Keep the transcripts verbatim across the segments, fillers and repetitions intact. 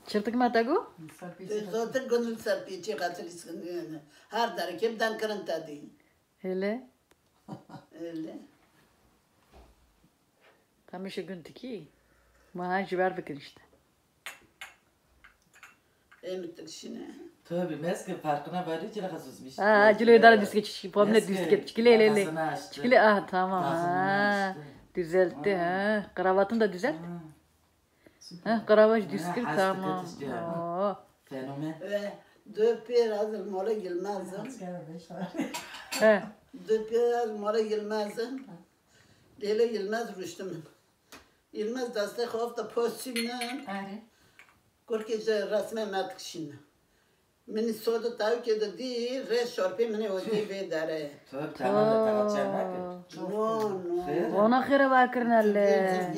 Çırtık mı atagu? Zaten gönül serpiçi katılısın yani. Her dara kimden kırıntı değil. Hele. Öyle. Kamışı gün tiki. Mahacı ver bakın işte. Emittik şimdi. Tabii meske farkına varıyor ki ne sözmüş. Aa, cüle idare diske çişki. Pomle diske çikile ele ele. Çikile ah tamam ha. Düzeltti ha. Kravatın da düzelt. Ha kravat düzgün tamam. Oo. Fenomen. Ve döpür hazır mola girmezdim. He. Döpür hazır mola girmezdim. Dele girmez rüştüm. Girmez destek hafta postimden. Korkece resme mertlik şimdi. Meni soda tav ki de di re şorpe meni o di ve dare. Tabii tamam da takacağım. No no. Ona kere bakırın elle.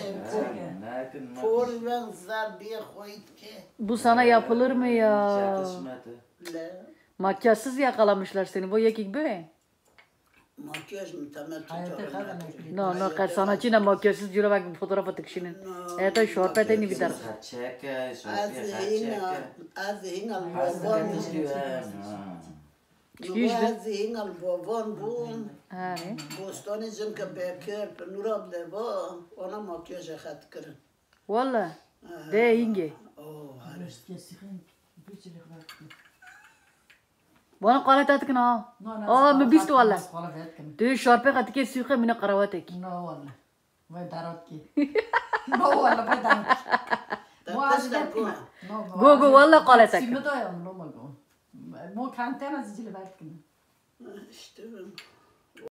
Por ben zar bir koyut ki. Bu sana yapılır mı ya? Yakışmadı. Le. Makyajsız yakalamışlar seni. Bu yakik be. Makyaj mı temel tutar. No no kaç sanatçı ne makyajsız cüre bak fotoğraf atık şimdi. Evet şorpete ni biter. Çeke, Az hinga, az hinga bobon. Az hinga bobon bu. Ha ne? Bostoni zimke bekir, nurab leva, ona makyaj hat kırın. Valla. De inge. Oh, Bana qalat atık na. Aa mı bistu valla. De şorpe katı ke suyu mine karavat ek. No valla. Vai darot ki. No valla vai darot. Mo az verkin. Go go valla qalat ak. Simdo ya no mo go. Mo kantena zicili verkin. işte